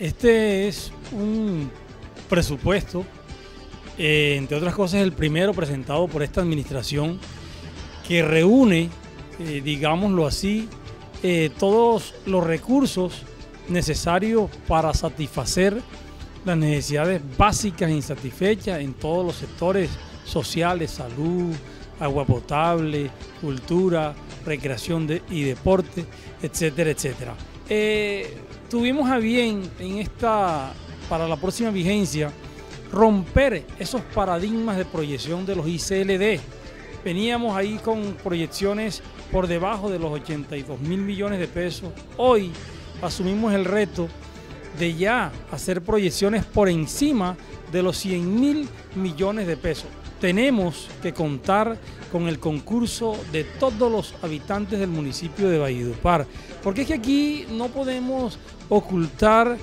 Este es un presupuesto, entre otras cosas, el primero presentado por esta administración que reúne, digámoslo así, todos los recursos necesarios para satisfacer las necesidades básicas e insatisfechas en todos los sectores sociales: salud, agua potable, cultura, recreación y deporte, etcétera, etcétera. Tuvimos a bien para la próxima vigencia, romper esos paradigmas de proyección de los ICLD. Veníamos ahí con proyecciones por debajo de los 82.000 millones de pesos. Hoy asumimos el reto de ya hacer proyecciones por encima de los 100.000 millones de pesos. Tenemos que contar con el concurso de todos los habitantes del municipio de Valledupar, porque es que aquí no podemos ocultar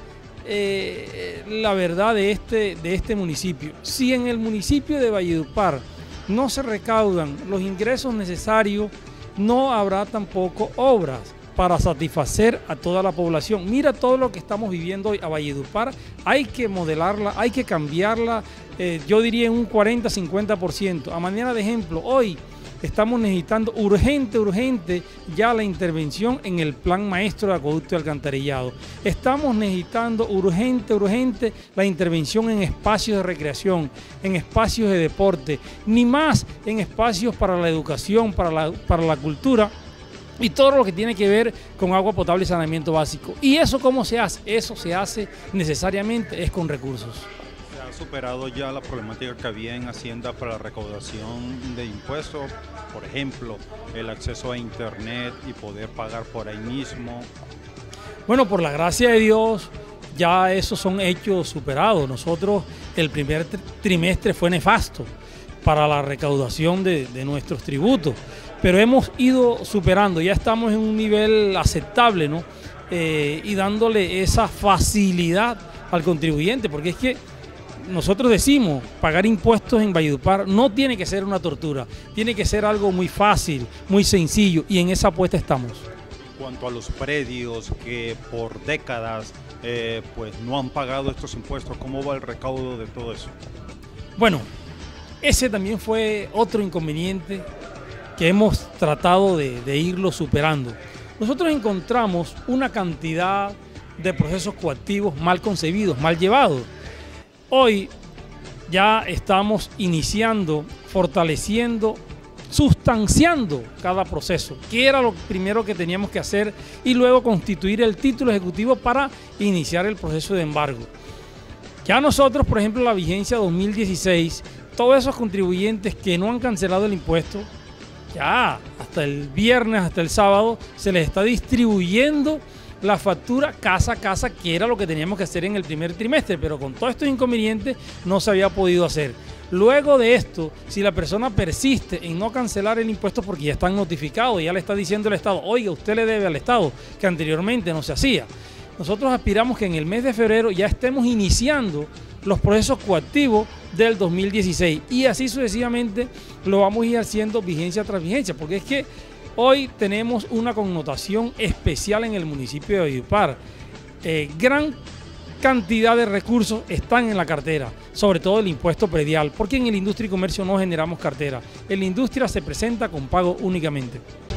la verdad de este municipio. Si en el municipio de Valledupar no se recaudan los ingresos necesarios, no habrá tampoco obras para satisfacer a toda la población. Mira todo lo que estamos viviendo hoy a Valledupar. Hay que modelarla, hay que cambiarla, yo diría en un 40-50%. A manera de ejemplo, hoy estamos necesitando urgente ya la intervención en el plan maestro de acueducto y alcantarillado. Estamos necesitando urgente la intervención en espacios de recreación, en espacios de deporte, ni más en espacios para la educación, para la cultura y todo lo que tiene que ver con agua potable y saneamiento básico. ¿Y eso cómo se hace? Eso se hace necesariamente es con recursos. ¿Se ha superado ya la problemática que había en Hacienda para la recaudación de impuestos? Por ejemplo, el acceso a internet y poder pagar por ahí mismo. Bueno, por la gracia de Dios, ya esos son hechos superados. Nosotros, el primer trimestre fue nefasto para la recaudación de nuestros tributos, pero hemos ido superando, ya estamos en un nivel aceptable, ¿no? Y dándole esa facilidad al contribuyente, porque es que nosotros decimos, pagar impuestos en Valledupar no tiene que ser una tortura, tiene que ser algo muy fácil, muy sencillo, y en esa apuesta estamos. En cuanto a los predios que por décadas pues no han pagado estos impuestos, ¿cómo va el recaudo de todo eso? Bueno, ese también fue otro inconveniente que hemos tratado de irlo superando. Nosotros encontramos una cantidad de procesos coactivos mal concebidos, mal llevados. Hoy ya estamos iniciando, fortaleciendo, sustanciando cada proceso, que era lo primero que teníamos que hacer, y luego constituir el título ejecutivo para iniciar el proceso de embargo. Ya nosotros, por ejemplo, la vigencia 2016, todos esos contribuyentes que no han cancelado el impuesto, ya hasta el viernes, hasta el sábado, se les está distribuyendo la factura casa a casa, que era lo que teníamos que hacer en el primer trimestre, pero con todos estos inconvenientes no se había podido hacer. Luego de esto, si la persona persiste en no cancelar el impuesto porque ya están notificados, ya le está diciendo el Estado, oiga, usted le debe al Estado, que anteriormente no se hacía. Nosotros aspiramos que en el mes de febrero ya estemos iniciando los procesos coactivos del 2016, y así sucesivamente lo vamos a ir haciendo vigencia tras vigencia, porque es que hoy tenemos una connotación especial en el municipio de Valledupar. Gran cantidad de recursos están en la cartera, sobre todo el impuesto predial, porque en la industria y comercio no generamos cartera. En la industria se presenta con pago únicamente.